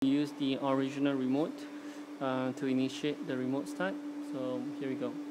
Use the original remote to initiate the remote start. So here we go.